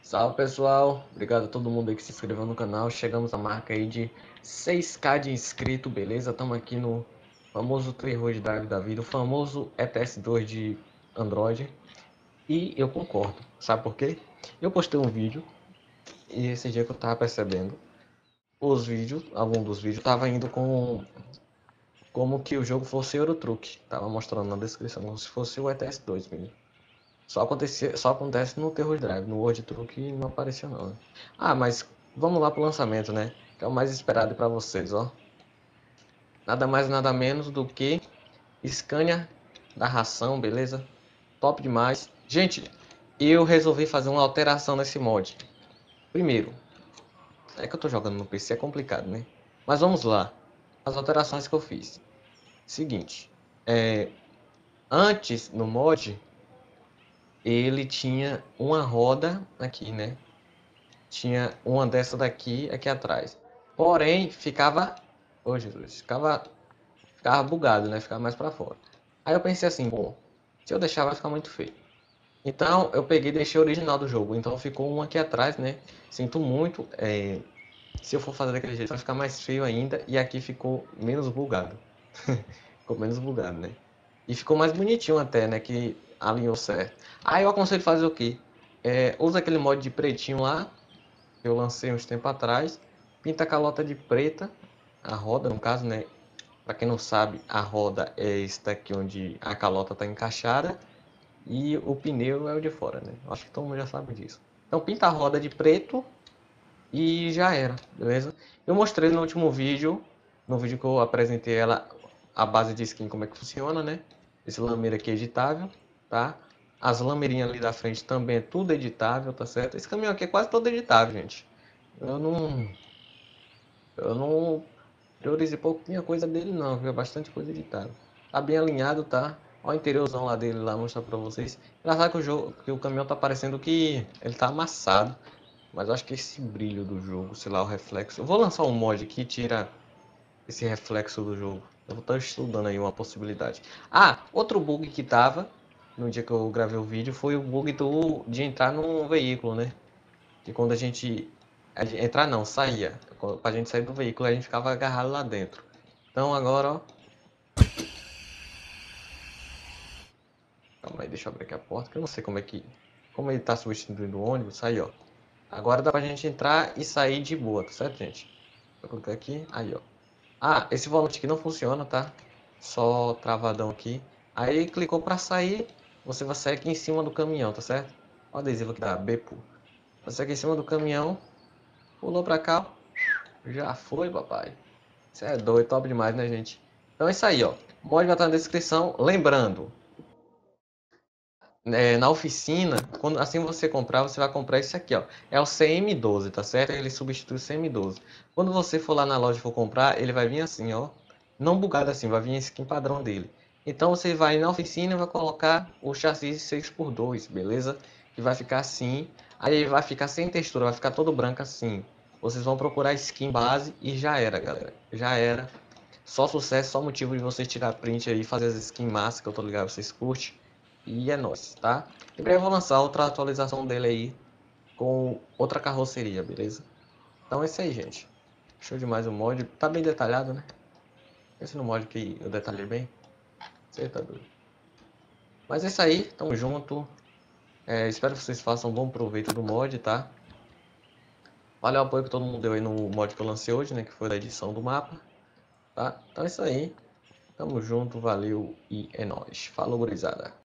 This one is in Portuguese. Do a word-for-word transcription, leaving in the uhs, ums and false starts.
Salve pessoal, obrigado a todo mundo aí que se inscreveu no canal. Chegamos à marca aí de seis K de inscrito, beleza? Estamos aqui no famoso Terror Drive da vida, o famoso E T S dois de Android. E eu concordo, sabe por quê? Eu postei um vídeo e esse dia que eu tava percebendo, os vídeos, algum dos vídeos, tava indo com como que o jogo fosse Eurotruck. Tava mostrando na descrição como se fosse o E T S dois mesmo. Só, acontecia, só acontece no Terror Drive, no World Truck não apareceu não, né? Ah, mas vamos lá pro lançamento, né? Que é o mais esperado para vocês, ó. Nada mais nada menos do que Scania da ração, beleza? Top demais. Gente, eu resolvi fazer uma alteração nesse mod. Primeiro, é que eu tô jogando no P C, é complicado, né? Mas vamos lá. As alterações que eu fiz. Seguinte, é, antes no mod, ele tinha uma roda aqui, né? Tinha uma dessa daqui aqui atrás. Porém, ficava, oh Jesus, ficava, ficava bugado, né? Ficava mais para fora. Aí eu pensei assim, bom, se eu deixar vai ficar muito feio. Então eu peguei e deixei o original do jogo. Então ficou um aqui atrás, né? Sinto muito, é, se eu for fazer daquele jeito vai ficar mais feio ainda. E aqui ficou menos bugado. Ficou menos bugado, né? E ficou mais bonitinho até, né? Que alinhou certo. Aí eu aconselho fazer o quê? É, usa aquele mod de pretinho lá, eu lancei uns tempo atrás. Pinta a calota de preta, a roda no caso, né? Para quem não sabe, a roda é esta aqui onde a calota está encaixada e o pneu é o de fora, né? Acho que todo mundo já sabe disso. Então pinta a roda de preto e já era, beleza? Eu mostrei no último vídeo, no vídeo que eu apresentei ela, a base de skin, como é que funciona, né? Esse lameiro aqui é editável, tá? As lameirinhas ali da frente também é tudo editável, tá certo? Esse caminhão aqui é quase todo editável, gente. Eu não, eu não priorizei pouquinha coisa dele não, viu? É bastante coisa editada. Tá bem alinhado, tá? Olha o interiorzão lá dele, lá, mostrar pra vocês. Engraçado que o, jogo, que o caminhão tá parecendo que ele tá amassado. Mas eu acho que esse brilho do jogo, sei lá, o reflexo. Eu vou lançar um mod que tira esse reflexo do jogo. Eu vou estar estudando aí uma possibilidade. Ah, outro bug que tava no dia que eu gravei o vídeo foi o bug do, de entrar num veículo, né? Que quando a gente, a gente entrar não, saía. Pra gente sair do veículo, a gente ficava agarrado lá dentro. Então agora, ó. Calma aí, deixa eu abrir aqui a porta, que eu não sei como é que. Como ele tá substituindo o ônibus, aí ó. Agora dá pra gente entrar e sair de boa, tá certo, gente? Vou colocar aqui, aí ó. Ah, esse volante aqui não funciona, tá? Só travadão aqui. Aí clicou pra sair, você vai sair aqui em cima do caminhão, tá certo? Ó o adesivo aqui da Bepu. Você aqui em cima do caminhão, pulou pra cá, já foi, papai. Isso é doido, top demais, né, gente? Então é isso aí, ó. O mod vai estar na descrição. Lembrando, é, na oficina, quando assim você comprar, você vai comprar esse aqui, ó. É o C M doze, tá certo? Ele substitui o C M doze. Quando você for lá na loja e for comprar, ele vai vir assim, ó. Não bugado assim, vai vir a skin padrão dele. Então você vai na oficina e vai colocar o chassi seis por dois, beleza? Que vai ficar assim. Aí ele vai ficar sem textura, vai ficar todo branco assim. Vocês vão procurar skin base e já era, galera. Já era. Só sucesso, só motivo de vocês tirar print aí e fazer as skins massa, que eu tô ligado, vocês curtem. E é nóis, tá? Em breve eu vou lançar outra atualização dele aí com outra carroceria, beleza? Então é isso aí, gente. Show demais o mod. Tá bem detalhado, né? Esse no mod que eu detalhei bem. Você tá doido. Mas é isso aí, tamo junto. É, espero que vocês façam um bom proveito do mod, tá? Valeu o apoio que todo mundo deu aí no mod que eu lancei hoje, né? Que foi da edição do mapa, tá? Então é isso aí. Tamo junto, valeu e é nóis. Falou, gurizada.